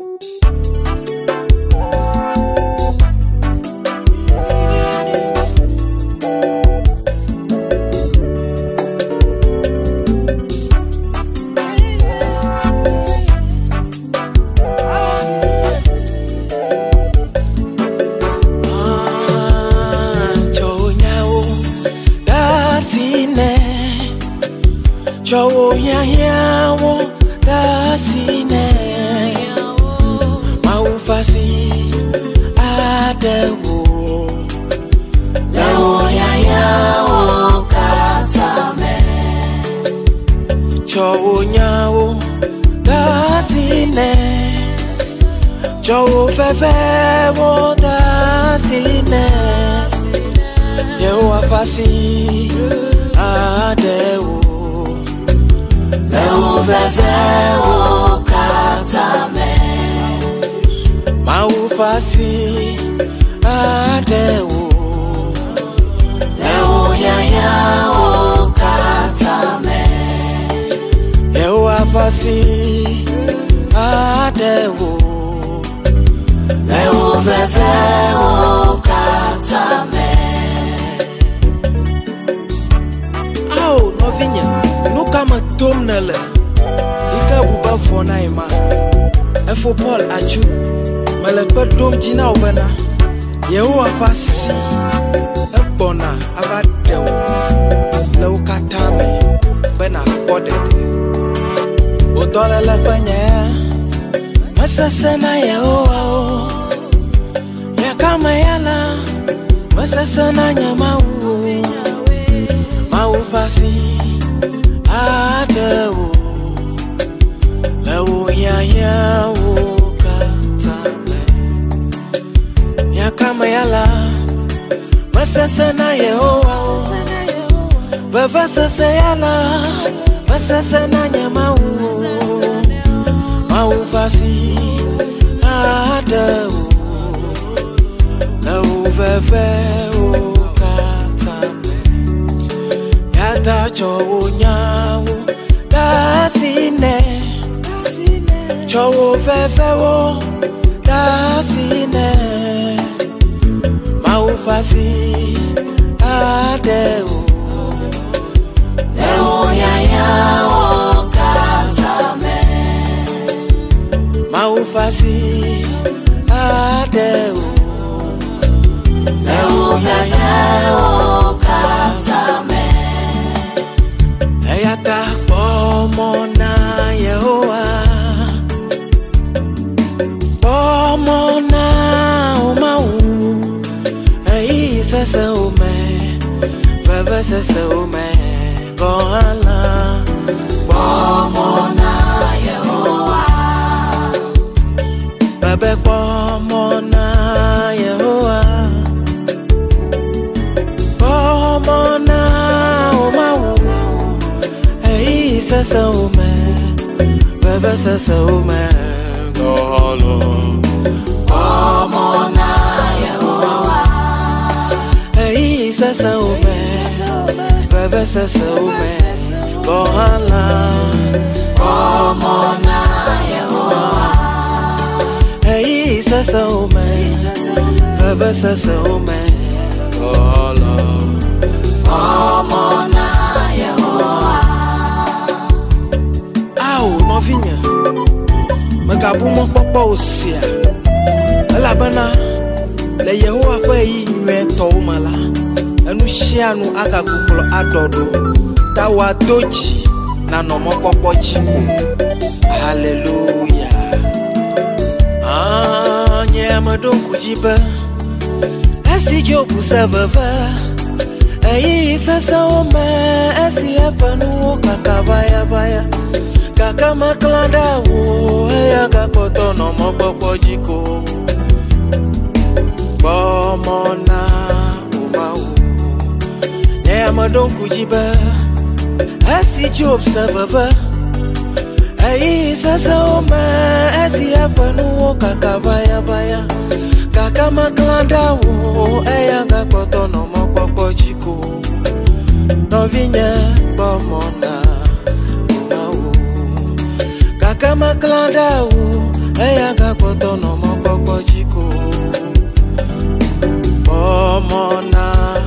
Chowo yawo dasine maufasi adewo lewo yawo katame chowo yawo dasine chowo fefewo dasine yewo afasi adewo lewo vevewo katame maufasi adewo lewo yawo katame yewo afasi adewo lewo vevewo katame. Au novinha Nuka matom nele Ika buba fona ima Efo Paul achu Melekpe dom jina obena Yeho afasi Ebona avadewo Lewo katame Bena kodede Odole lefenye Mesesena yeho ao Yakama yala Mesesena nyama maufasi adewo lewo yawo katame yakama yala masasana Yehowa vavasasa yala masasana nyamawu maufasi adewo lewo vevewo yata chowo nyawo dasine chowo fefewo dasine maufasi adewo lewo yawo katame maufasi adewo lewo yawo katame. Eyata pomona Yehowa pomona umau ei sese ume veve sese ume koala pomona Yehowa bebe pomona Yehowa pomona umau sasa ume, bebe sasa ume, kohalo. Pomona Yehowa, hey sasa ume, bebe sasa ume, kohala. Pomona Yehowa, hey sasa ume, bebe sasa ume, kohalo. Pomona Yehowa. Novinha Magabu mokpokpo osia Elabena Le Yehowa fe yi nwe to mala Enu shianu aka kuklo adodo Tawa doji Na no mokpokpo chiko Hallelujah Nye amadon kujiba Esi jobu seveve Eyi sasa ome Esi efanu kakavaya vaya Kaka maklanda wo ya kakoto no mopopo jiko bomona umau nye amadon kujiba asi job savava ai sasa oma asi afanu wo kaka vaya vaya kaka maklanda wo ya kakoto no mopopo jiko novinya bomona kama klanda eya gakpoto no mo popo chiko. Omona